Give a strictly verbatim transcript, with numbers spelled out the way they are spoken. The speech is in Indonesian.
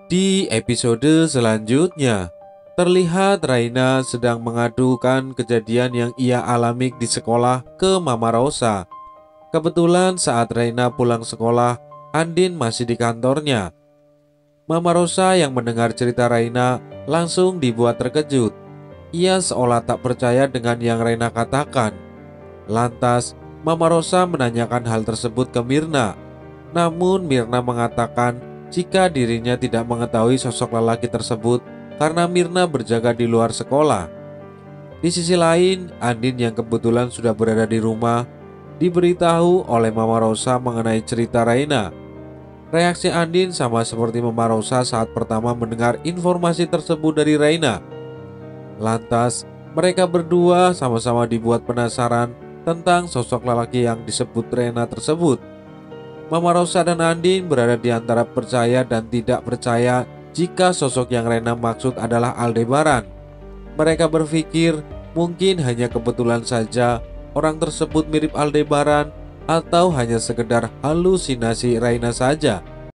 Di episode selanjutnya, terlihat Raina sedang mengadukan kejadian yang ia alami di sekolah ke Mama Rosa. Kebetulan saat Raina pulang sekolah, Andin masih di kantornya. Mama Rosa yang mendengar cerita Raina langsung dibuat terkejut. Ia seolah tak percaya dengan yang Raina katakan. Lantas, Mama Rosa menanyakan hal tersebut ke Mirna. Namun Mirna mengatakan jika dirinya tidak mengetahui sosok lelaki tersebut karena Mirna berjaga di luar sekolah. Di sisi lain, Andin yang kebetulan sudah berada di rumah diberitahu oleh Mama Rosa mengenai cerita Raina. Reaksi Andin sama seperti Mama Rosa saat pertama mendengar informasi tersebut dari Raina. Lantas, mereka berdua sama-sama dibuat penasaran tentang sosok lelaki yang disebut Raina tersebut. Mama Rosa dan Andin berada di antara percaya dan tidak percaya jika sosok yang Raina maksud adalah Aldebaran. Mereka berpikir mungkin hanya kebetulan saja orang tersebut mirip Aldebaran atau hanya sekedar halusinasi Raina saja.